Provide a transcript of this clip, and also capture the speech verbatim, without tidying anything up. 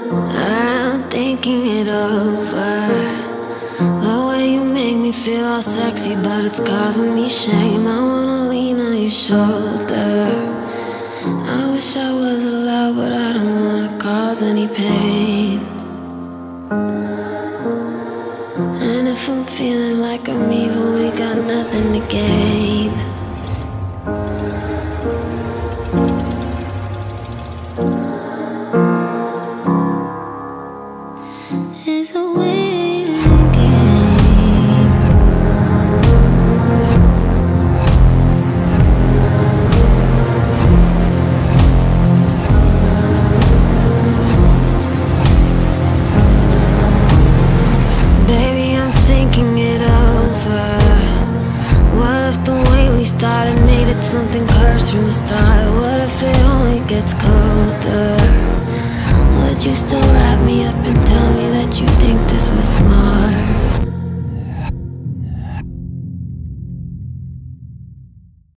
I'm thinking it over. The way you make me feel all sexy, but it's causing me shame. I wanna lean on your shoulder. I wish I was allowed, but I don't wanna cause any pain. And if I'm feeling like I'm evil, we got nothing to gain. It's a waiting game. Baby, I'm thinking it over. What if the way we started made it something cursed from the start? What if it only gets colder? Would you still wrap me up and tell me that you think this